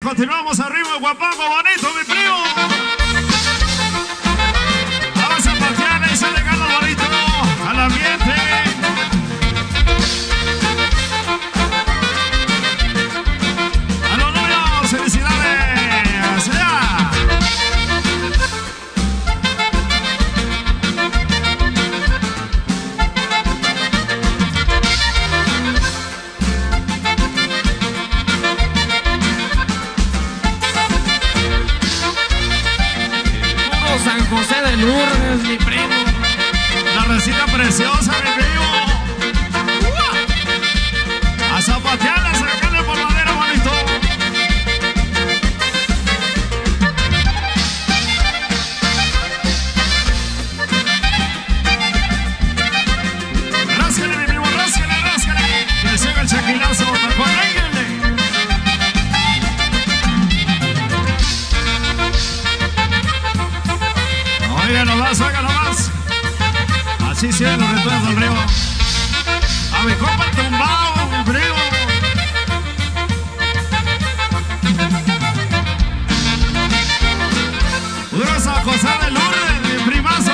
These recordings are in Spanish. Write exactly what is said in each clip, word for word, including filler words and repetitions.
continuamos arriba, guapango, bonito, mi primo. Vamos a patear ese regalo bonito al ambiente. A los novios, felicidades. ¡Ya! San José de Lourdes, mi primo. La recita preciosa, mi primo. A zapatear, a sacarle por madera, bonito. Ráscale, mi primo, ráscale, ráscale. Que se haga el chaquilazo, recuérdenle. Oiga nomás, oiga nomás. Así se ven los retornos del río. A mi compa tumbado, mi primo. Puro San José de Lourdes, mi primazo.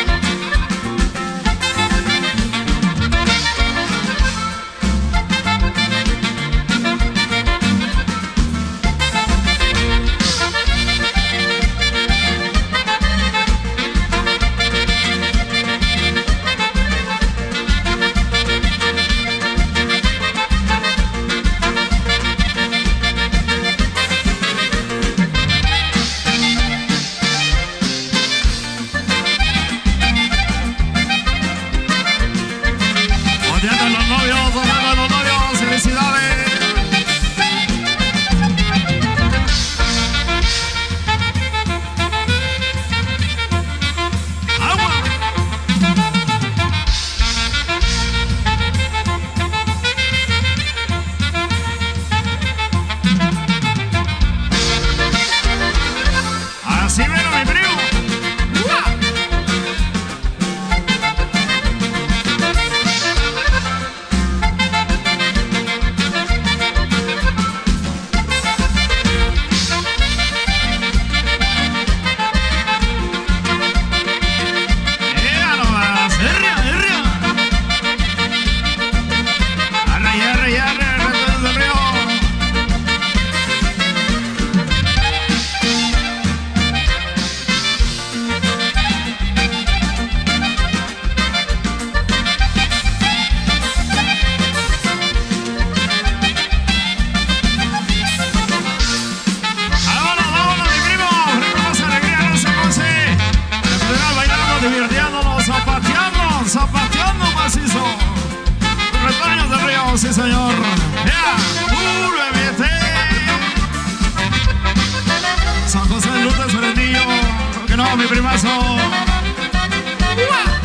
Sí, señor. Yeah. Uh, bebete. San José de Lourdes, Fernillo. Que no, mi primazo. Uh.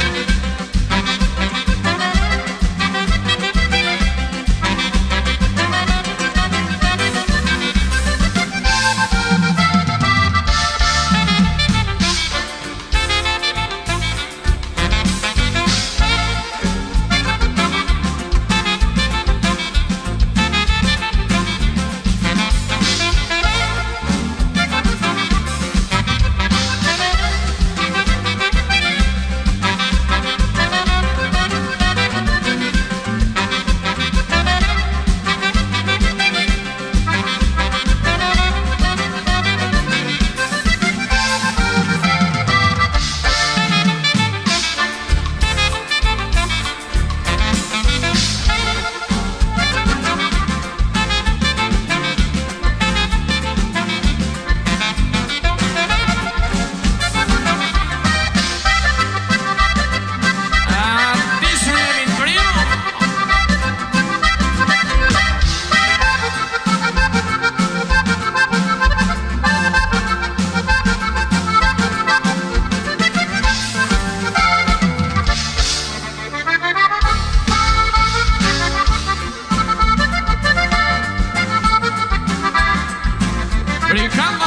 Brincando